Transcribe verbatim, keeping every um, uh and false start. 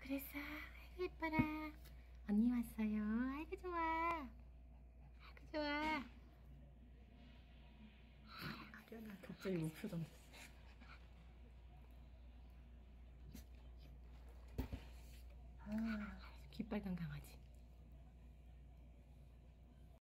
그랬어. 아이고 예뻐라. 언니 왔어요. 아이고 좋아. 아이고 좋아. 아련아 갑자기 목표 던졌어. 아, 귓빨간 강아지.